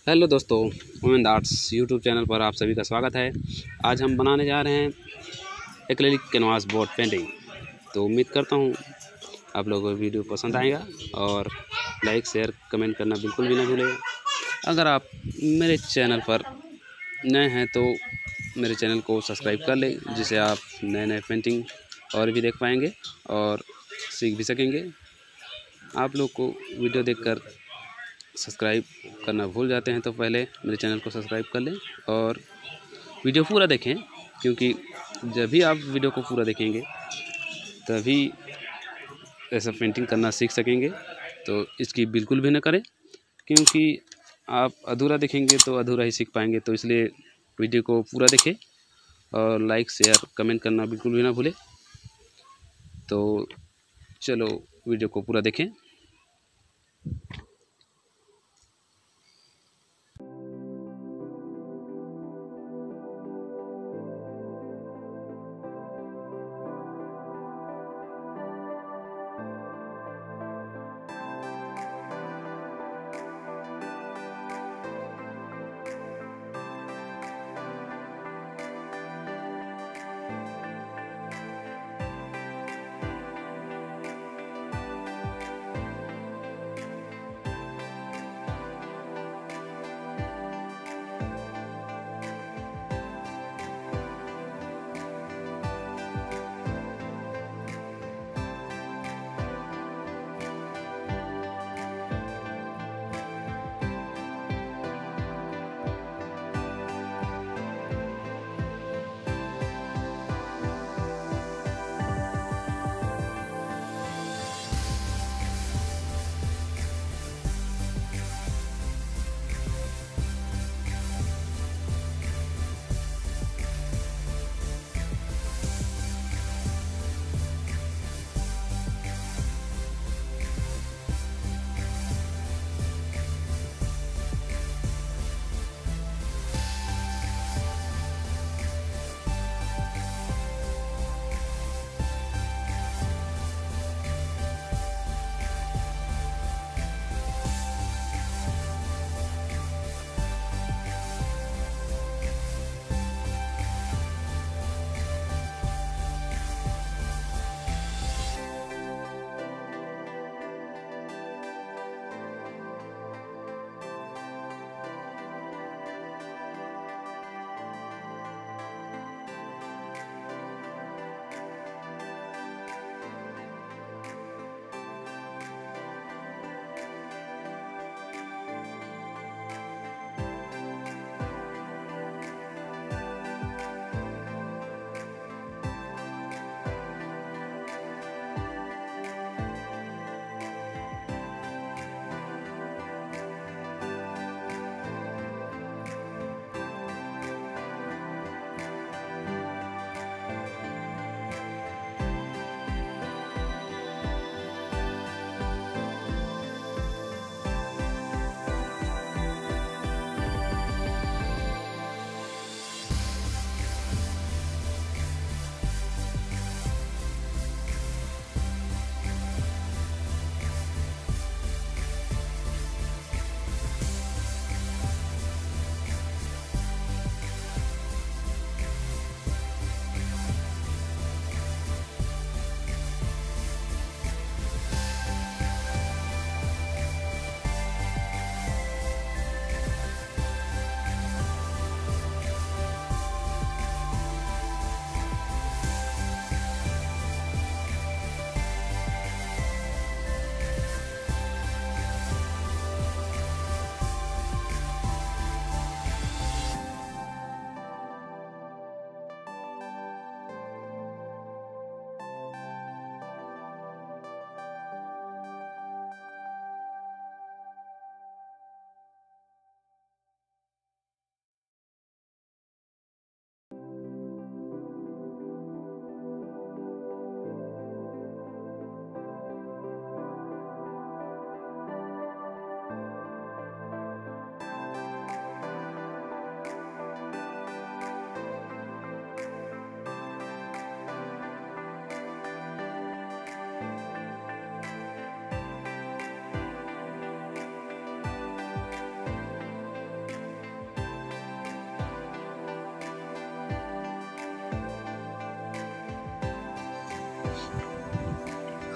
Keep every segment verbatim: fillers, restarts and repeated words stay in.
Hello दोस्तों, Umend arts YouTube channel पर आप सभी का स्वागत है। आज हम बनाने जा रहे हैं एक्रेलिक कैनवास बोर्ड पेंटिंग। तो उम्मीद करता हूँ आप लोगों को वीडियो पसंद आएगा और लाइक शेयर कमेंट करना बिल्कुल भी ना भूलें। अगर आप मेरे चैनल पर नए हैं तो मेरे चैनल को सब्सक्राइब कर लें, जिससे आप नए नए पेंटिंग और भी देख पाएंगे और सीख भी सकेंगे। आप लोग को वीडियो देखकर सब्सक्राइब करना भूल जाते हैं तो पहले मेरे चैनल को सब्सक्राइब कर लें और वीडियो पूरा देखें, क्योंकि जब भी आप वीडियो को पूरा देखेंगे तभी ऐसा पेंटिंग करना सीख सकेंगे। तो इसकी बिल्कुल भी ना करें, क्योंकि आप अधूरा देखेंगे तो अधूरा ही सीख पाएंगे। तो इसलिए वीडियो को पूरा देखें और लाइक शेयर कमेंट करना बिल्कुल भी ना भूलें। तो चलो वीडियो को पूरा देखें।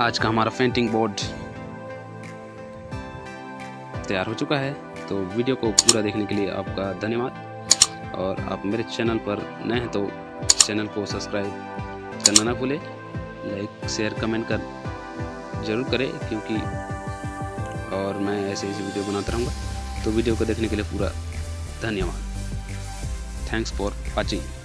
आज का हमारा पेंटिंग बोर्ड तैयार हो चुका है। तो वीडियो को पूरा देखने के लिए आपका धन्यवाद। और आप मेरे चैनल पर नए हैं तो चैनल को सब्सक्राइब करना ना भूलें। लाइक शेयर कमेंट कर ज़रूर करें, क्योंकि और मैं ऐसे ऐसे वीडियो बनाता रहूँगा। तो वीडियो को देखने के लिए पूरा धन्यवाद। Thanks for watching.